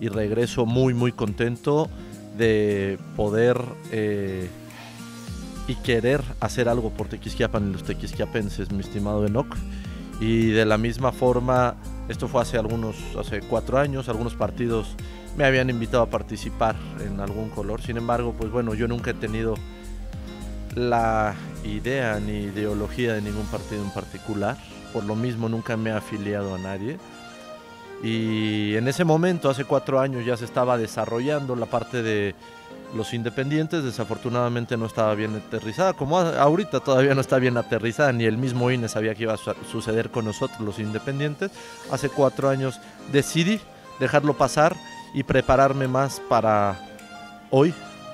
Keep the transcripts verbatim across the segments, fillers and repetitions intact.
y regreso muy muy contento de poder eh, y querer hacer algo por Tequisquiapan y los tequisquiapenses, mi estimado Enoch. Y de la misma forma, esto fue hace algunos, hace cuatro años, algunos partidos me habían invitado a participar en algún color. Sin embargo, pues bueno, yo nunca he tenido la idea ni ideología de ningún partido en particular. Por lo mismo nunca me he afiliado a nadie. Y en ese momento, hace cuatro años, ya se estaba desarrollando la parte de los independientes. Desafortunadamente no estaba bien aterrizada, como ahorita todavía no está bien aterrizada, ni el mismo I N E sabía que iba a su suceder con nosotros los independientes. Hace cuatro años decidí dejarlo pasar y prepararme más para hoy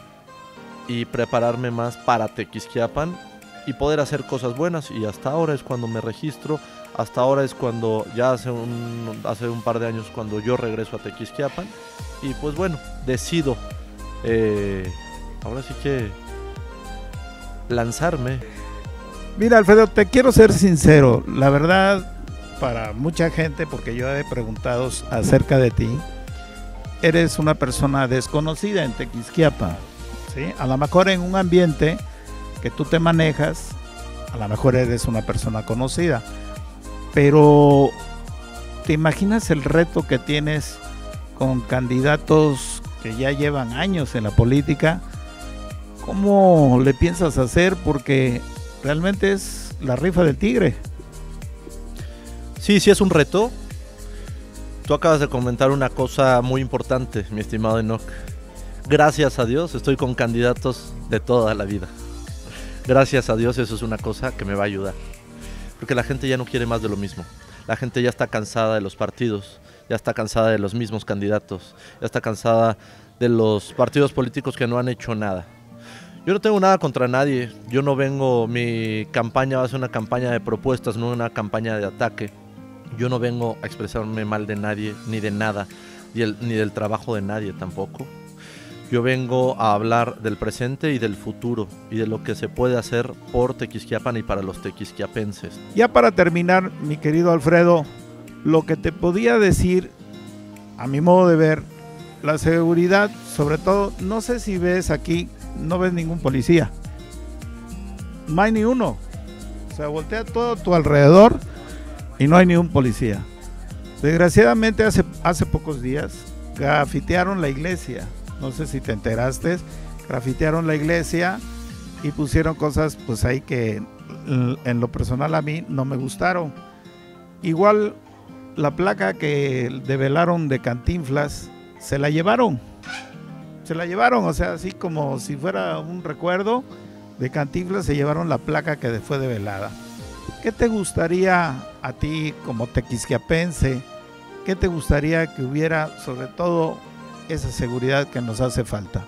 y prepararme más para Tequisquiapan y poder hacer cosas buenas. Y hasta ahora es cuando me registro, hasta ahora es cuando ya hace un, hace un par de años cuando yo regreso a Tequisquiapan y pues bueno, decido eh, ahora sí que lanzarme. Mira, Alfredo, te quiero ser sincero, la verdad, para mucha gente, porque yo he preguntado acerca de ti, eres una persona desconocida en Tequisquiapan, ¿sí? A lo mejor en un ambiente que tú te manejas, a lo mejor eres una persona conocida, pero ¿te imaginas el reto que tienes con candidatos que ya llevan años en la política? ¿Cómo le piensas hacer? Porque realmente es la rifa del tigre. Sí, sí es un reto. Tú acabas de comentar una cosa muy importante, mi estimado Enoch. Gracias a Dios estoy con candidatos de toda la vida. Gracias a Dios, eso es una cosa que me va a ayudar. Porque la gente ya no quiere más de lo mismo. La gente ya está cansada de los partidos, ya está cansada de los mismos candidatos, ya está cansada de los partidos políticos que no han hecho nada. Yo no tengo nada contra nadie, yo no vengo, mi campaña va a ser una campaña de propuestas, no una campaña de ataque. Yo no vengo a expresarme mal de nadie, ni de nada, ni, el, ni del trabajo de nadie tampoco. Yo vengo a hablar del presente y del futuro y de lo que se puede hacer por Tequisquiapan y para los tequisquiapenses. Ya para terminar, mi querido Alfredo, lo que te podía decir, a mi modo de ver, la seguridad, sobre todo, no sé si ves aquí, no ves ningún policía. No hay ni uno. O sea, voltea todo a tu alrededor y no hay ni un policía. Desgraciadamente hace, hace pocos días grafitearon la iglesia. No sé si te enteraste, grafitearon la iglesia y pusieron cosas pues ahí que en lo personal a mí no me gustaron. Igual la placa que develaron de Cantinflas, se la llevaron, se la llevaron, o sea, así como si fuera un recuerdo de Cantinflas, se llevaron la placa que fue develada. ¿Qué te gustaría a ti como tequisquiapense? ¿Qué te gustaría que hubiera, sobre todo, esa seguridad que nos hace falta?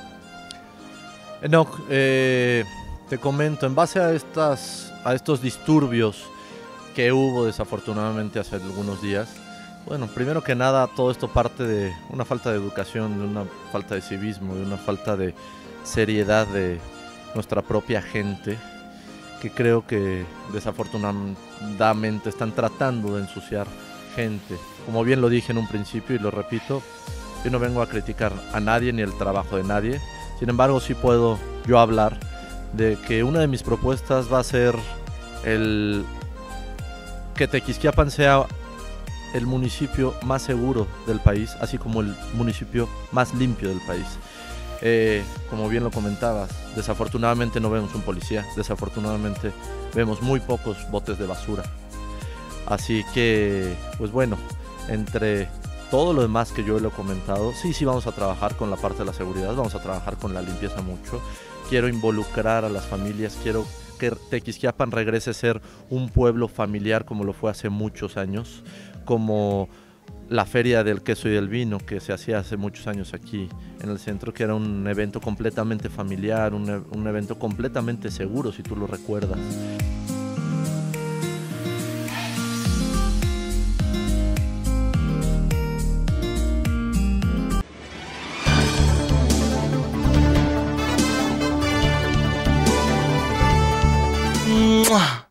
Enoch, eh, te comento, en base a, estas, a estos disturbios que hubo desafortunadamente hace algunos días, bueno, primero que nada, todo esto parte de una falta de educación, de una falta de civismo, de una falta de seriedad de nuestra propia gente, que creo que desafortunadamente están tratando de ensuciar gente. Como bien lo dije en un principio y lo repito, yo no vengo a criticar a nadie ni el trabajo de nadie. Sin embargo, sí puedo yo hablar de que una de mis propuestas va a ser el que Tequisquiapan sea el municipio más seguro del país, así como el municipio más limpio del país. Eh, como bien lo comentabas, desafortunadamente no vemos un policía, desafortunadamente vemos muy pocos botes de basura. Así que, pues bueno, entre todo lo demás que yo le he comentado, sí, sí vamos a trabajar con la parte de la seguridad, vamos a trabajar con la limpieza mucho. Quiero involucrar a las familias, quiero que Tequisquiapan regrese a ser un pueblo familiar como lo fue hace muchos años, como la Feria del Queso y del Vino que se hacía hace muchos años aquí en el centro, que era un evento completamente familiar, un, un evento completamente seguro, si tú lo recuerdas. ¡Mua!